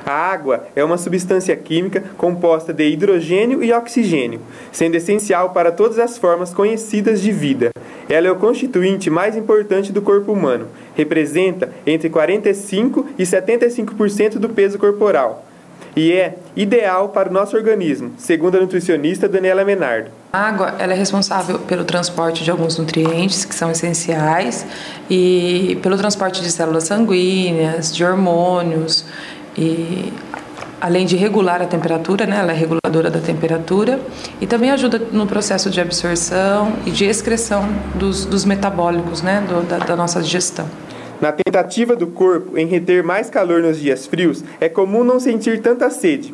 A água é uma substância química composta de hidrogênio e oxigênio, sendo essencial para todas as formas conhecidas de vida. Ela é o constituinte mais importante do corpo humano, representa entre 45% e 75% do peso corporal e é ideal para o nosso organismo, segundo a nutricionista Daniela Menardo. A água ela é responsável pelo transporte de alguns nutrientes que são essenciais e pelo transporte de células sanguíneas, de hormônios e além de regular a temperatura, né, ela é reguladora da temperatura e também ajuda no processo de absorção e de excreção dos metabólicos, né, da nossa digestão. Na tentativa do corpo em reter mais calor nos dias frios, é comum não sentir tanta sede.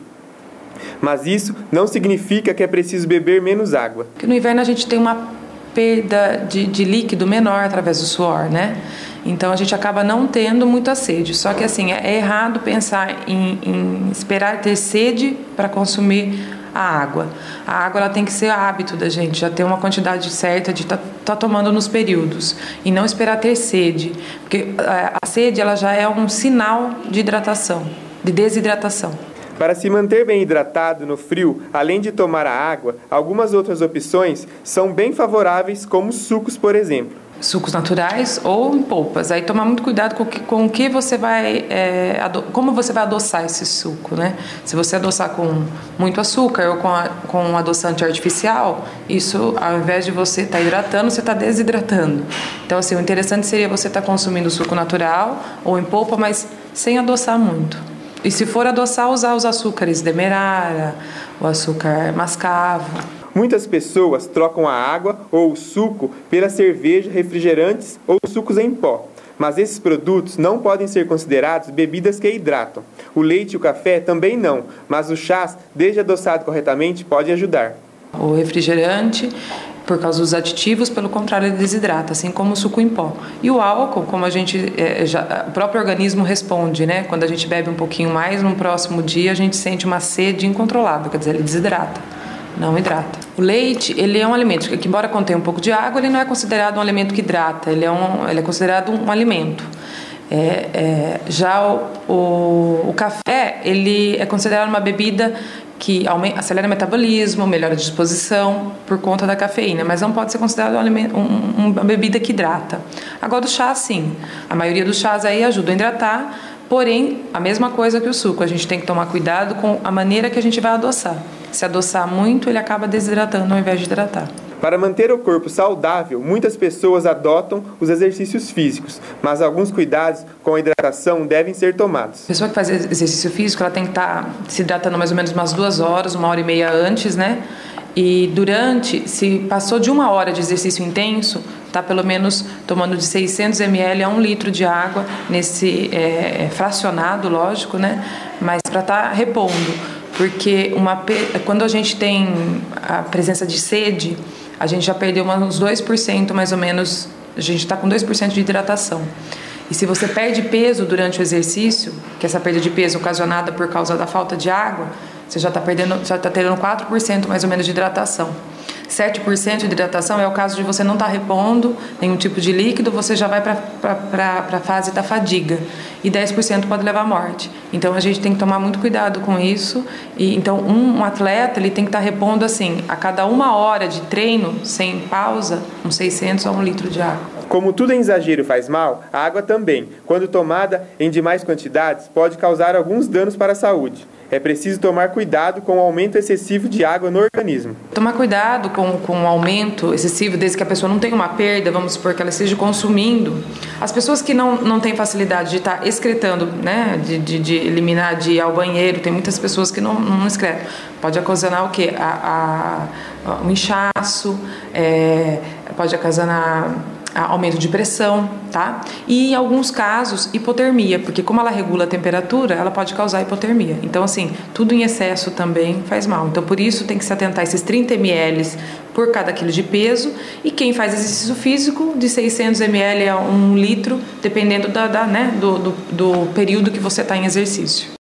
Mas isso não significa que é preciso beber menos água. Porque no inverno a gente tem uma perda de líquido menor através do suor, né? Então a gente acaba não tendo muita sede. Só que assim, é errado pensar em esperar ter sede para consumir a água. A água ela tem que ser hábito da gente, já ter uma quantidade certa de tá tomando nos períodos e não esperar ter sede, porque a sede ela já é um sinal de hidratação, de desidratação. Para se manter bem hidratado no frio, além de tomar a água, algumas outras opções são bem favoráveis, como sucos, por exemplo. Sucos naturais ou em polpas. Aí tomar muito cuidado com o que você vai, como você vai adoçar esse suco, né? Se você adoçar com muito açúcar ou com um adoçante artificial, isso, ao invés de você estar hidratando, você está desidratando. Então, assim, o interessante seria você estar consumindo suco natural ou em polpa, mas sem adoçar muito. E se for adoçar, usar os açúcares demerara, o açúcar mascavo. Muitas pessoas trocam a água ou o suco pela cerveja, refrigerantes ou sucos em pó, mas esses produtos não podem ser considerados bebidas que hidratam. O leite e o café também não, mas o chás, desde adoçado corretamente, pode ajudar. O refrigerante, por causa dos aditivos, pelo contrário, ele desidrata, assim como o suco em pó. E o álcool, como o próprio organismo responde, né? Quando a gente bebe um pouquinho mais, no próximo dia a gente sente uma sede incontrolável, quer dizer, ele desidrata. Não hidrata. O leite, ele é um alimento que, embora contenha um pouco de água, ele não é considerado um alimento que hidrata, ele é considerado um alimento. Já o café, ele é considerado uma bebida que acelera o metabolismo, melhora a disposição por conta da cafeína, mas não pode ser considerado uma bebida que hidrata. Agora o chá, sim. A maioria dos chás aí ajuda a hidratar, porém, a mesma coisa que o suco, a gente tem que tomar cuidado com a maneira que a gente vai adoçar. Se adoçar muito, ele acaba desidratando ao invés de hidratar. Para manter o corpo saudável, muitas pessoas adotam os exercícios físicos, mas alguns cuidados com a hidratação devem ser tomados. A pessoa que faz exercício físico, ela tem que estar se hidratando mais ou menos umas 2 horas, 1h30 antes, né? E se passou de 1 hora de exercício intenso, tá pelo menos tomando de 600 ml a 1 litro de água, nesse fracionado, lógico, né? Mas para estar repondo. Porque quando a gente tem a presença de sede, a gente já perdeu uns 2% mais ou menos, a gente está com 2% de hidratação. E se você perde peso durante o exercício, que essa perda de peso ocasionada por causa da falta de água, você já está tendo 4% mais ou menos de hidratação. 7% de hidratação é o caso de você não estar repondo nenhum tipo de líquido, você já vai para a fase da fadiga. E 10% pode levar à morte. Então a gente tem que tomar muito cuidado com isso. E, então um atleta ele tem que estar repondo assim, a cada 1 hora de treino, sem pausa, uns 600 a 1 litro de água. Como tudo em exagero faz mal, a água também, quando tomada em demais quantidades, pode causar alguns danos para a saúde. É preciso tomar cuidado com o aumento excessivo de água no organismo. Tomar cuidado com o aumento excessivo, desde que a pessoa não tenha uma perda, vamos supor que ela esteja consumindo. As pessoas que não têm facilidade de estar excretando, né, de eliminar, de ir ao banheiro, tem muitas pessoas que não excretam. Pode ocasionar o quê? Um inchaço, pode ocasionar aumento de pressão, tá? E em alguns casos, hipotermia, porque como ela regula a temperatura, ela pode causar hipotermia. Então, assim, tudo em excesso também faz mal. Então, por isso, tem que se atentar a esses 30 ml por cada quilo de peso. E quem faz exercício físico, de 600 ml a 1 litro, dependendo do período que você está em exercício.